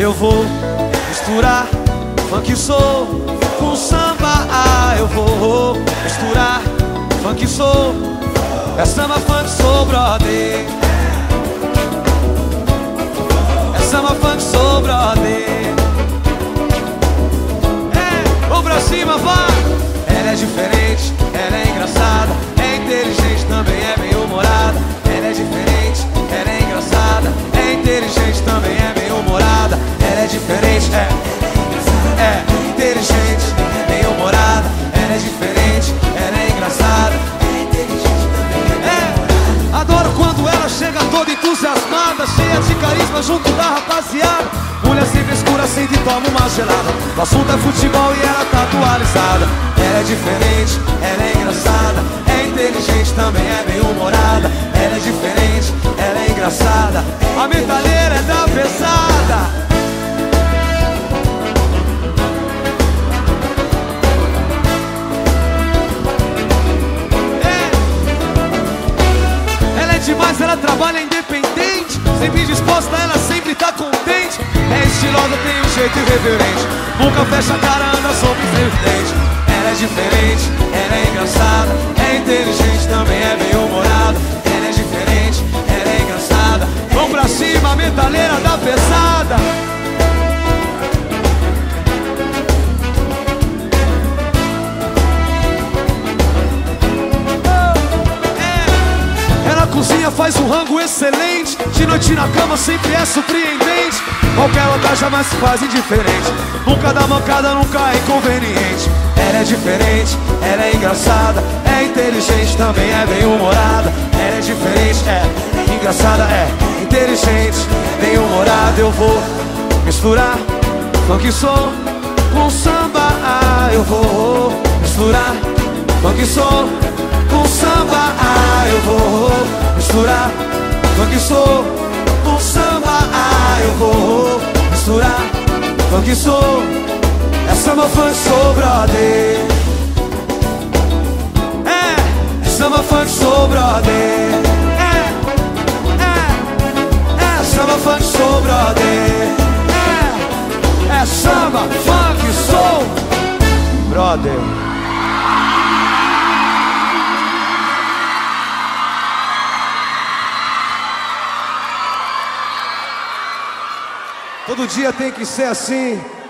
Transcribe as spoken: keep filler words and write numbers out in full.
Eu vou misturar funk soul com samba. Ah, eu vou misturar funk soul. É samba, funk soul, brother. É samba, funk soul, brother. É, vamos pra cima, vai. Ela é diferente, ela é engraçada, é inteligente, também é bem humorada. Ela é diferente, ela é engraçada, é inteligente, também é bem humorada. Ela é diferente, é, é inteligente, bem humorada. Ela é diferente, ela é engraçada, é inteligente, também é bem humorada. Adoro quando ela chega toda entusiasmada, cheia de carisma junto da rapaziada. Mulher sem frescura, sente e toma uma gelada. O assunto é futebol e ela tá atualizada. Ela é diferente, ela é engraçada, é inteligente, também é bem humorada. Ela é diferente, ela é engraçada, a metaleira é da pesada. Demais, ela trabalha independente, sempre disposta, ela sempre tá contente. É estilosa, tem um jeito irreverente, nunca fecha a cara, anda sobre evidente. Ela é diferente, ela é engraçada, é inteligente, também é bem humorada. Ela é diferente, ela é engraçada. Vamos pra cima, a metaleira da pesada. Cozinha, faz um rango excelente, de noite na cama sempre é surpreendente. Qualquer lugar jamais se faz indiferente, nunca dá mancada, nunca é inconveniente. Ela é diferente, ela é engraçada, é inteligente, também é bem humorada. Ela é diferente, é engraçada, é inteligente, bem humorada. Eu vou misturar funk soul com samba. Ah, eu vou misturar funk soul com samba. Ah, eu vou misturar funk soul com samba. Ah, eu vou misturar funk soul. É samba, funk soul, brother. É, é samba, funk soul, brother. É, é, é samba, funk soul, brother. É, é samba, funk soul, brother. Todo dia tem que ser assim.